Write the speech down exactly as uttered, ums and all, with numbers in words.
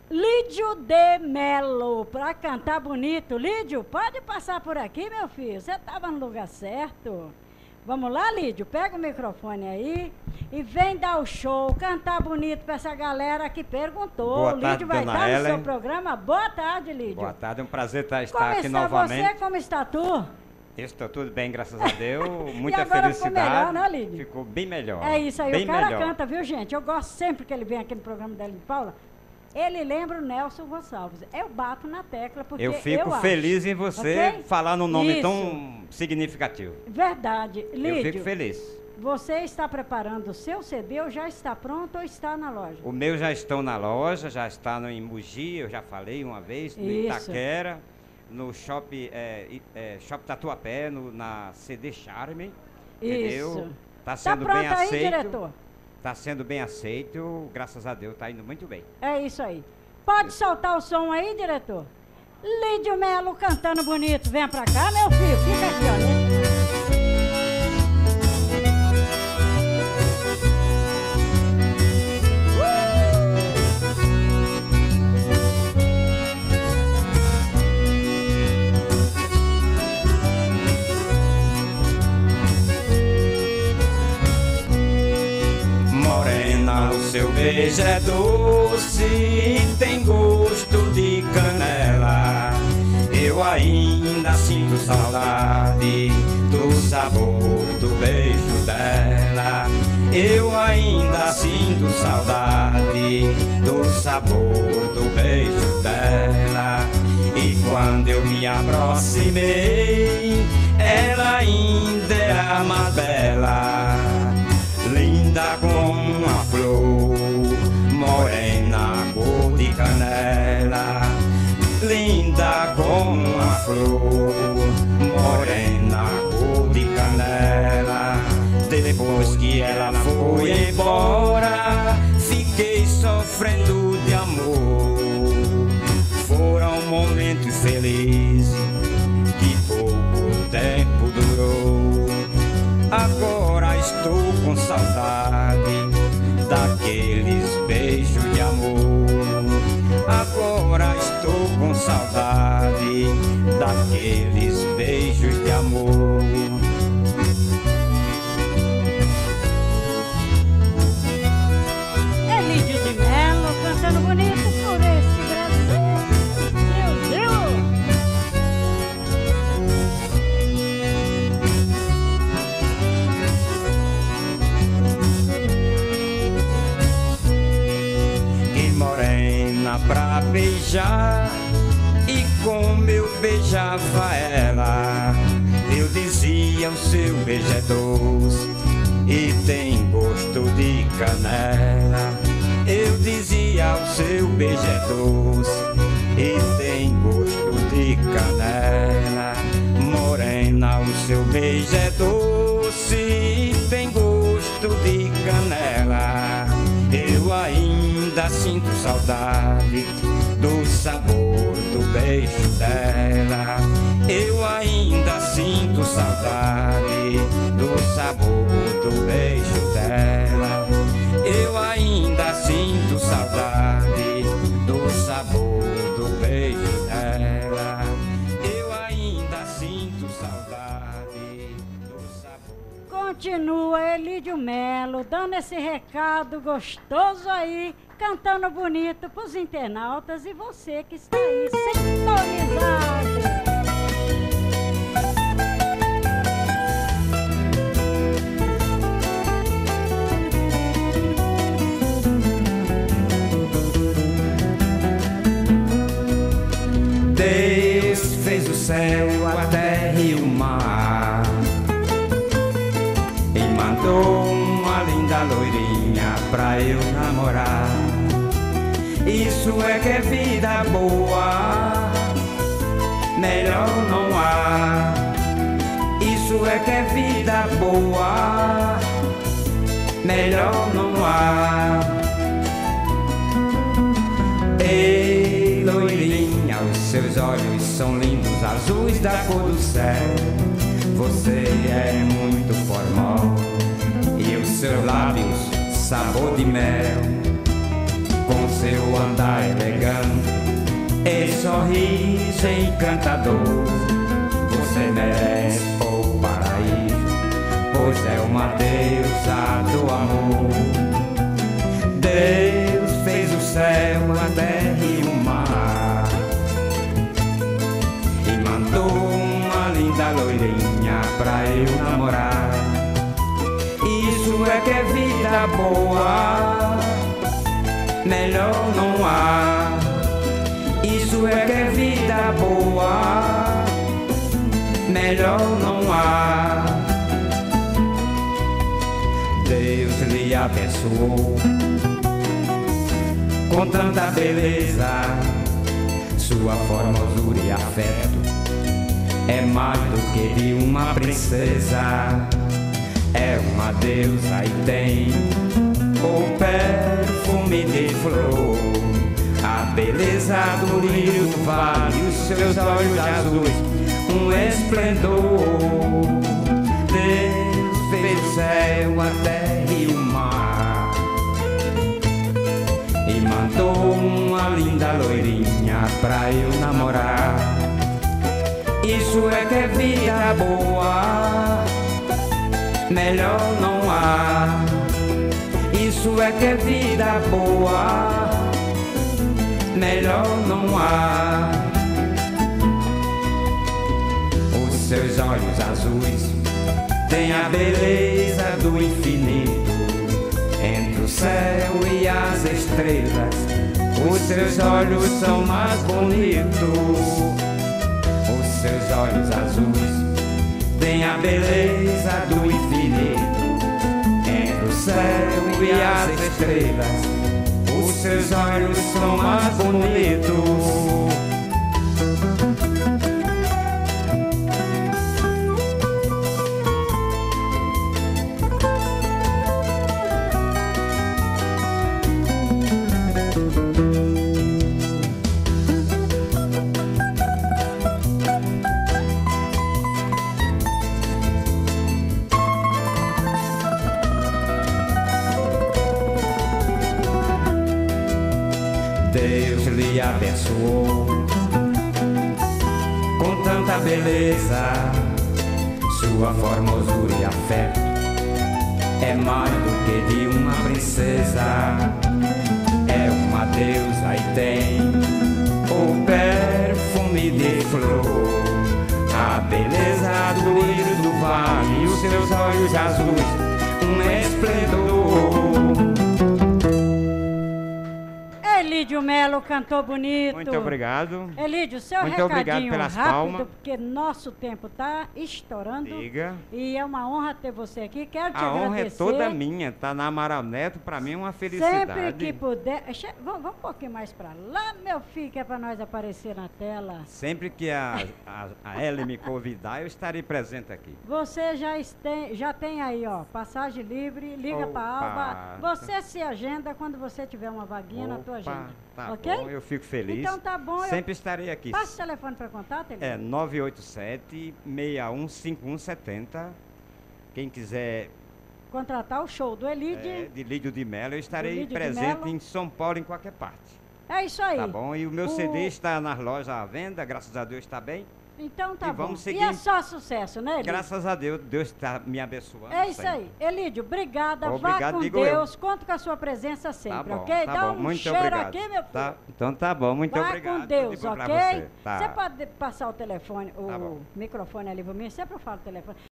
Lídio de Melo, pra cantar bonito. Lídio, pode passar por aqui, meu filho. Você estava no lugar certo. Vamos lá, Lídio? Pega o microfone aí e vem dar o show, cantar bonito pra essa galera que perguntou. Boa O tarde, Lídio vai dona estar no Ellen. seu programa. Boa tarde, Lídio. Boa tarde, é um prazer estar, estar Como aqui está novamente. você? Como está tu? Estou tudo bem, graças a Deus. Muita E agora ficou felicidade. melhor, né, Lídio? Ficou bem melhor. É isso aí, bem o cara melhor. canta, viu, gente? Eu gosto sempre que ele vem aqui no programa da Ellen Paula. Ele lembra o Nelson Gonçalves. Eu bato na tecla porque eu Eu fico acho. feliz em você Ok? falar um nome Isso. tão significativo. Verdade. Lídio, Eu fico feliz. você está preparando o seu C D ou já está pronto ou está na loja? O meu já estão na loja, já está no em Mogi, eu já falei uma vez, no Isso. Itaquera, no Shopping é, i- é, Shop Tatuapé, no, na C D Charme. Entendeu? Isso. Tá Tá sendo pronto bem aí, aceito. diretor? Tá sendo bem aceito, graças a Deus, tá indo muito bem. É isso aí. Pode soltar o som aí, diretor? Lídio Melo cantando bonito. Vem pra cá, meu filho. Fica aqui, olha. Morena, o seu beijo é doce e tem gosto de canela. Eu ainda sinto saudade do sabor do beijo dela. Eu ainda sinto saudade do sabor do beijo dela. E quando eu me aproximei, ela ainda era mais bela. Linda como uma flor, morena cor de canela. Linda como uma flor, morena cor de canela. Depois que ela foi embora, fiquei sofrendo de amor. Foram momentos felizes que pouco tempo durou. Agora estou com saudade daqueles beijos de amor. Agora estou com saudade daqueles beijos de amor. É Lídio de Melo cantando bonito por esse Brasil. Meu Deus! Que morena pra beijar, e como eu beijava ela, eu dizia: o seu beijo é doce e tem gosto de canela. Eu dizia: o seu beijo é doce e tem gosto de canela. Morena, o seu beijo é doce e tem gosto de canela. Eu ainda sinto saudade do sabor do beijo dela. Eu ainda sinto saudade do sabor do beijo dela. Eu ainda sinto saudade do sabor do beijo dela. Eu ainda sinto saudade do sabor. Continua Lídio Melo dando esse recado gostoso aí, cantando bonito pros internautas e você que está aí sintonizado. Deus fez o céu, a terra e o mar, e mandou uma linda loirinha pra eu namorar. Isso é que é vida boa, melhor não há. Isso é que é vida boa, melhor não há. Ei, loirinha, os seus olhos são lindos, azuis da cor do céu. Você é muito formosa e os seus lábios sabor de mel. com seu andar elegante e sorriso encantador. Você merece o paraíso, pois é uma deusa do amor. Deus fez o céu, a terra e o mar e mandou uma linda loirinha pra eu namorar. Isso é que é vida boa, melhor não há. Isso é que é vida boa, melhor não há. Deus lhe abençoou com tanta beleza, sua formosura e afeto é mais do que de uma princesa. É uma deusa e tem o perfume de flor, a beleza do rio do vale, os seus olhos azuis, um esplendor. Deus fez o céu, a terra e o mar e mandou uma linda loirinha pra eu namorar. Isso é que é vida boa, melhor não há. Isso é que é vida boa, melhor não há. Os seus olhos azuis têm a beleza do infinito, entre o céu e as estrelas os seus olhos são mais bonitos. Os seus olhos azuis têm a beleza do infinito, entre o céu e as estrelas os seus olhos são mais bonitos. Deus lhe abençoou com tanta beleza, sua formosura e afeto é mais do que de uma princesa. É uma deusa e tem o perfume de flor, a beleza do lírio do vale e os seus olhos azuis, um esplendor. Elídio Melo cantou bonito. Muito obrigado. Elídio, seu Muito recadinho obrigado pelas rápido, palmas. porque nosso tempo está estourando. Diga. E é uma honra ter você aqui. Quero te A honra é agradecer. toda minha. Tá na Amaral Neto, pra mim é uma felicidade. Sempre que puder. Che- Vamos, vamos um pouquinho mais pra lá, meu filho, que é pra nós aparecer na tela. Sempre que a, a, a Ellen me convidar, eu estarei presente aqui. Você já, este, já tem aí, ó, passagem livre, liga Opa. pra Alba. Você se agenda quando você tiver uma vaguinha na tua Opa, agenda. Tá ok? bom, eu fico feliz. Então tá bom. eu- Sempre estarei aqui. Passa o telefone para contato, Elídio. É nove oito sete, seis um cinco um sete zero. Quem quiser Contratar o show do Elídio. é, de Lídio de Mello, eu estarei Lídio de presente Mello. em São Paulo, em qualquer parte. É isso aí. Tá bom? E o meu O- C D está nas lojas à venda, graças a Deus está bem. Então tá E bom. vamos E seguir. é só sucesso, né, Elídio? Graças a Deus, Deus está me abençoando. É isso sempre. aí. Elídio, obrigada. Vá Obrigado, com digo eu. Deus. Conto com a sua presença Tá sempre, bom, ok? tá Dá bom. um Muito cheiro obrigado. aqui, meu filho. Tá, então tá bom, muito Vá obrigado. com Deus, Tudo de bom pra ok? você. Tá. Você pode passar o telefone, o Tá bom. microfone ali para mim? Sempre eu falo telefone.